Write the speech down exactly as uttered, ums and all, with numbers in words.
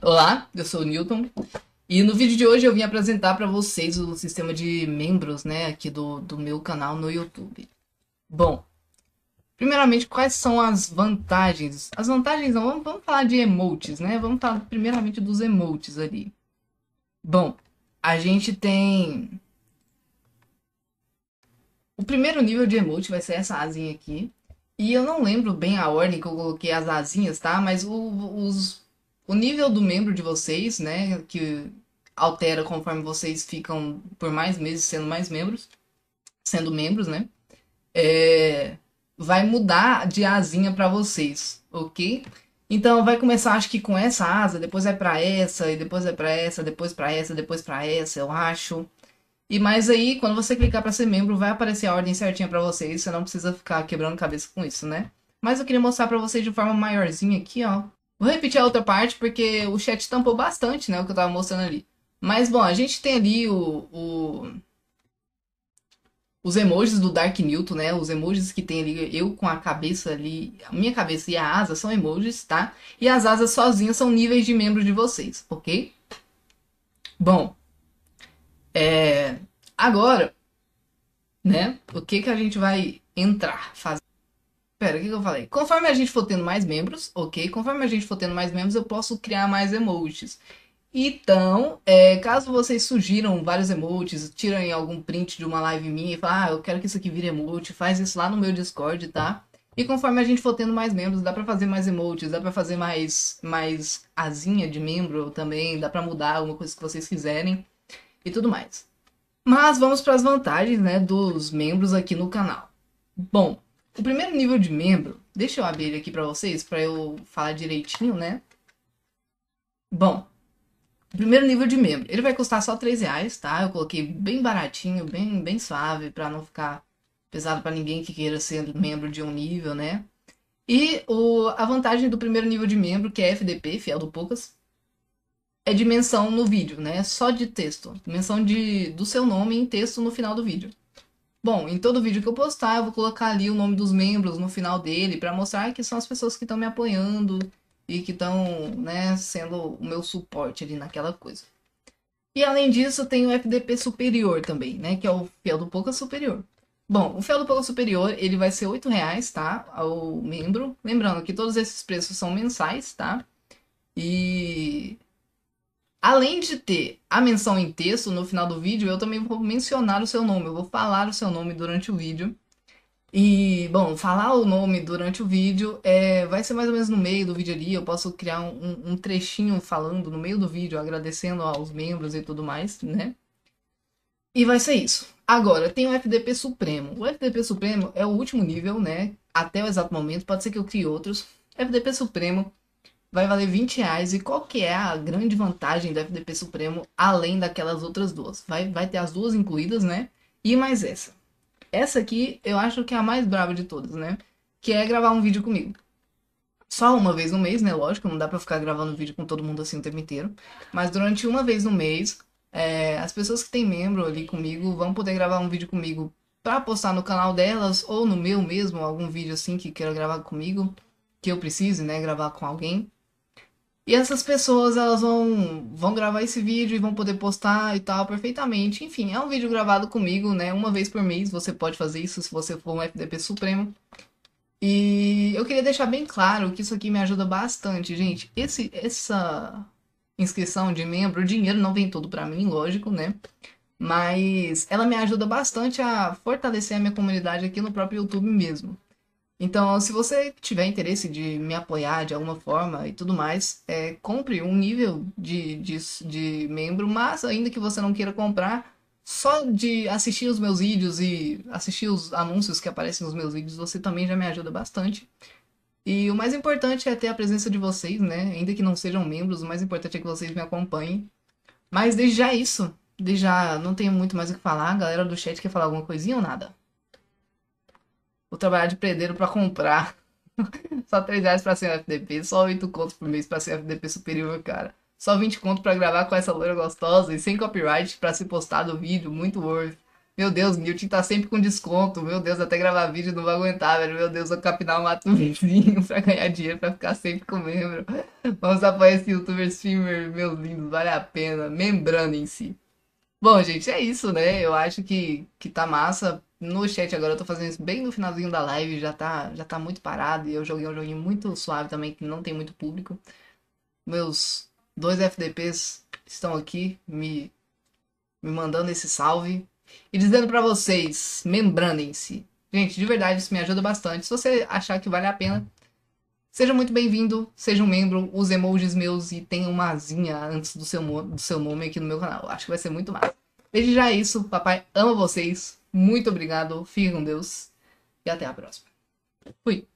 Olá, eu sou o Newton e no vídeo de hoje eu vim apresentar para vocês o sistema de membros, né, aqui do, do meu canal no YouTube. Bom, primeiramente, quais são as vantagens? As vantagens não, vamos, vamos falar de emotes, né? Vamos falar primeiramente dos emotes ali. Bom, a gente tem... O primeiro nível de emote vai ser essa asinha aqui. E eu não lembro bem a ordem que eu coloquei as asinhas, tá? Mas o, os, o nível do membro de vocês, né? Que altera conforme vocês ficam por mais meses sendo mais membros. Sendo membros, né? É, vai mudar de asinha pra vocês, ok? Então vai começar, acho que com essa asa, depois vai pra essa, e depois vai pra essa, depois pra essa, depois pra essa, eu acho. E mais aí, quando você clicar para ser membro, vai aparecer a ordem certinha para vocês. Você não precisa ficar quebrando cabeça com isso, né? Mas eu queria mostrar para vocês de forma maiorzinha aqui, ó. Vou repetir a outra parte porque o chat tampou bastante, né? O que eu tava mostrando ali. Mas, bom, a gente tem ali o, o... os emojis do Dark Newton, né? Os emojis que tem ali, eu com a cabeça ali, a minha cabeça e a asa são emojis, tá? E as asas sozinhas são níveis de membro de vocês, ok? Bom, é... agora, né? O que que a gente vai entrar, fazer? Pera, o que que eu falei? Conforme a gente for tendo mais membros, ok? Conforme a gente for tendo mais membros, eu posso criar mais emojis. Então, é, caso vocês sugiram vários emojis, tirem algum print de uma live minha e falem, ah, eu quero que isso aqui vire emoji, faz isso lá no meu Discord, tá? E conforme a gente for tendo mais membros, dá pra fazer mais emojis, dá pra fazer mais, mais asinha de membro também, dá pra mudar alguma coisa que vocês quiserem e tudo mais. Mas vamos para as vantagens, né, dos membros aqui no canal. Bom, o primeiro nível de membro, deixa eu abrir ele aqui para vocês, para eu falar direitinho, né? Bom, o primeiro nível de membro, ele vai custar só três reais, tá? Eu coloquei bem baratinho, bem, bem suave, para não ficar pesado para ninguém que queira ser membro de um nível, né? E o, a vantagem do primeiro nível de membro, que é F D P, Fiel do Poucas, é dimensão no vídeo, né? Só de texto. Dimensão de, do seu nome em texto no final do vídeo. Bom, em todo vídeo que eu postar, eu vou colocar ali o nome dos membros no final dele para mostrar que são as pessoas que estão me apoiando e que estão, né, sendo o meu suporte ali naquela coisa. E além disso, tem o F D P superior também, né? Que é o Fiel do Pouca Superior. Bom, o Fiel do Pouca Superior, ele vai ser oito reais, tá? Ao membro. Lembrando que todos esses preços são mensais, tá? E além de ter a menção em texto no final do vídeo, eu também vou mencionar o seu nome. Eu vou falar o seu nome durante o vídeo. E, bom, falar o nome durante o vídeo é, vai ser mais ou menos no meio do vídeo ali. Eu posso criar um, um trechinho falando no meio do vídeo, agradecendo aos membros e tudo mais, né? E vai ser isso. Agora, tem o F D P Supremo. O F D P Supremo é o último nível, né? Até o exato momento. Pode ser que eu crie outros. F D P Supremo vai valer vinte reais. E qual que é a grande vantagem do F D P Supremo, além daquelas outras duas? Vai, vai ter as duas incluídas, né? E mais essa. Essa aqui eu acho que é a mais brava de todas, né? Que é gravar um vídeo comigo. Só uma vez no mês, né? Lógico, não dá pra ficar gravando vídeo com todo mundo assim o tempo inteiro. Mas durante uma vez no mês, é, as pessoas que têm membro ali comigo vão poder gravar um vídeo comigo pra postar no canal delas ou no meu mesmo, algum vídeo assim que queira gravar comigo, que eu precise, né? Gravar com alguém. E essas pessoas, elas vão, vão gravar esse vídeo e vão poder postar e tal perfeitamente. Enfim, é um vídeo gravado comigo, né? Uma vez por mês você pode fazer isso se você for um F D P Supremo. E eu queria deixar bem claro que isso aqui me ajuda bastante, gente. Esse, essa inscrição de membro, o dinheiro não vem todo pra mim, lógico, né? Mas ela me ajuda bastante a fortalecer a minha comunidade aqui no próprio YouTube mesmo. Então, se você tiver interesse de me apoiar de alguma forma e tudo mais, é, compre um nível de, de, de membro, mas ainda que você não queira comprar, só de assistir os meus vídeos e assistir os anúncios que aparecem nos meus vídeos, você também já me ajuda bastante. E o mais importante é ter a presença de vocês, né? Ainda que não sejam membros, o mais importante é que vocês me acompanhem. Mas desde já é isso. Desde já não tenho muito mais o que falar. A galera do chat quer falar alguma coisinha ou nada? Vou trabalhar de predeiro pra comprar. Só três reais pra ser um F D P. Só oito contos por mês pra ser F D P superior, cara. Só vinte contos pra gravar com essa loira gostosa. E sem copyright pra se postar do vídeo. Muito worth. Meu Deus, Newton tá sempre com desconto. Meu Deus, até gravar vídeo não vai aguentar, velho. Meu Deus, vou capinar o mato vizinho pra ganhar dinheiro, pra ficar sempre com membro. Vamos apoiar esse youtuber streamer, meus lindos, vale a pena. Membrando em si. Bom, gente, é isso, né? Eu acho que, que tá massa. No chat agora eu tô fazendo isso bem no finalzinho da live, já tá, já tá muito parado. E eu joguei um joguinho muito suave também, que não tem muito público. Meus dois F D Ps estão aqui me, me mandando esse salve. E dizendo pra vocês, membranem-se. Gente, de verdade, isso me ajuda bastante. Se você achar que vale a pena, seja muito bem-vindo, seja um membro, use emojis meus e tenha uma asinha antes do seu, do seu nome aqui no meu canal. Acho que vai ser muito massa. Desde já é isso, papai ama vocês. Muito obrigado, fique com Deus e até a próxima. Fui.